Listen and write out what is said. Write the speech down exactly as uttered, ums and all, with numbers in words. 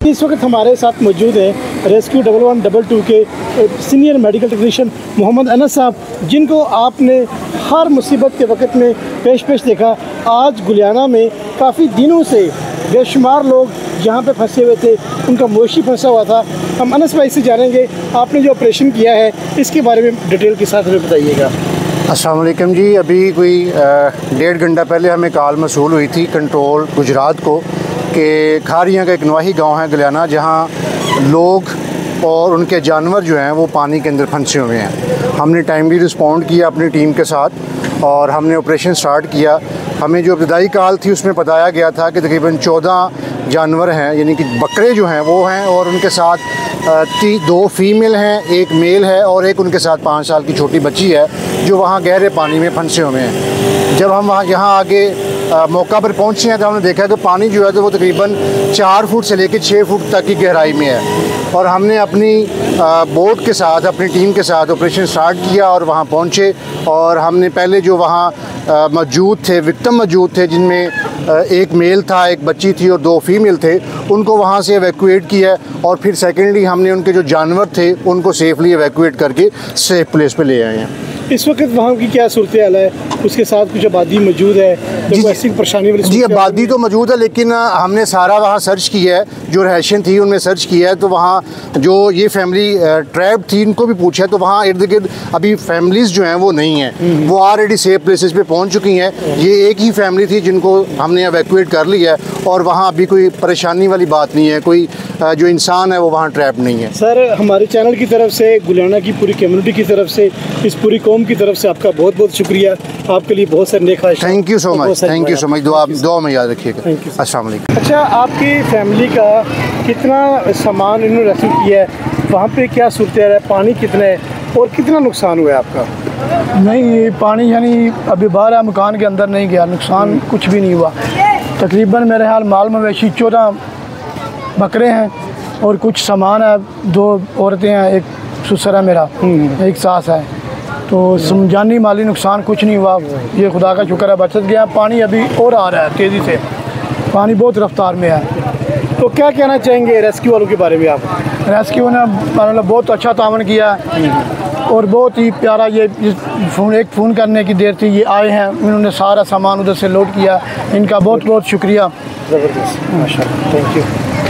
इस वक्त हमारे साथ मौजूद हैं rescue double one double two के senior medical technician Mohammad Anas साहब, जिनको आपने हर मुसीबत के वक्त में पेश पेश देखा। आज गुलियाना में काफ़ी दिनों से बेशुमार लोग जहाँ पे फंसे हुए थे, उनका मोशी फंसा हुआ था। हम अनस भाई से जानेंगे आपने जो ऑपरेशन किया है इसके बारे में डिटेल के साथ हमें बताइएगा। अस्सलाम वालेकुम जी। अभी कोई डेढ़ घंटा पहले हमें कॉल मसूल हुई थी कंट्रोल गुजरात को कि खारियाँ का एक नवाही गांव है गुलियाना, जहां लोग और उनके जानवर जो हैं वो पानी के अंदर फंसे हुए हैं। हमने टाइमली रिस्पॉन्ड किया अपनी टीम के साथ और हमने ऑपरेशन स्टार्ट किया। हमें जो इब्तदाई कॉल थी उसमें बताया गया था कि तकरीबन चौदह जानवर हैं, यानी कि बकरे जो हैं वो हैं, और उनके साथ ती दो फीमेल हैं, एक मेल है और एक उनके साथ पाँच साल की छोटी बच्ची है जो वहाँ गहरे पानी में फंसे हुए हैं। जब हम वहाँ यहाँ आगे आ, मौका पर पहुँचे हैं तो हमने देखा कि पानी जो है तो वो तकरीबन चार फुट से लेकर छः फुट तक की गहराई में है, और हमने अपनी आ, बोट के साथ अपनी टीम के साथ ऑपरेशन स्टार्ट किया और वहाँ पहुँचे। और हमने पहले जो वहाँ मौजूद थे विक्टिम मौजूद थे, जिनमें एक मेल था, एक बच्ची थी और दो फीमेल थे, उनको वहाँ से एवैक्यूएट किया। और फिर सेकेंडली हमने उनके जो जानवर थे उनको सेफली एवैक्यूएट करके सेफ प्लेस पे ले आए हैं। इस वक्त वहाँ की क्या सूरत हाल है? उसके साथ कुछ आबादी मौजूद है? जी, ऐसी परेशानी वाली जी आबादी तो मौजूद है, लेकिन हमने सारा वहाँ सर्च किया है, जो रहायशन थी उनमें सर्च किया है। तो वहाँ जो ये फैमिली ट्रैप थी इनको भी पूछा है, तो वहाँ इर्द गिर्द अभी फैमिलीज़ जो हैं वो नहीं हैं, वो ऑलरेडी सेफ प्लेसेस पे पहुँच चुकी हैं। ये एक ही फैमिली थी जिनको हमने एवैक्यूएट कर लिया है, और वहाँ अभी कोई परेशानी वाली बात नहीं है, कोई जो इंसान है वो वहाँ ट्रैप नहीं है। सर, हमारे चैनल की तरफ से, गुलियाना की पूरी कम्युनिटी की तरफ से, इस पूरी कौम की तरफ से आपका बहुत बहुत शुक्रिया। आपके लिए बहुत सारे नेक ख्वाहिश। Thank you so much, thank you so much. दुआ दुआ में याद रखिएगा। अस्सलाम वालेकुम। अच्छा, आपकी फैमिली का कितना सामान इन्होंने रेस्क्यू किया है? वहाँ पे क्या सूरत है, पानी कितना है और कितना नुकसान हुआ है आपका? नहीं, पानी यानी अभी बाहर है, मकान के अंदर नहीं गया, नुकसान कुछ भी नहीं हुआ। तकरीबन मेरे हाल माल मवेशी चौदह बकरे हैं और कुछ सामान है, दो औरतें हैं, एक ससुर है मेरा, एक सास है। तो जानी माली नुकसान कुछ नहीं हुआ, ये खुदा का शुक्र है, बचत गया। पानी अभी और आ रहा है तेज़ी से, पानी बहुत रफ्तार में है। तो क्या कहना चाहेंगे रेस्क्यू वालों के बारे में आप? रेस्क्यू ने मतलब बहुत अच्छा तावन किया और बहुत ही प्यारा, ये फ़ोन एक फ़ोन करने की देर थी, ये आए हैं, इन्होंने सारा सामान उधर से लोड किया। इनका बहुत बहुत शुक्रिया। ज़बरदस्त, माशाल्लाह, थैंक यू।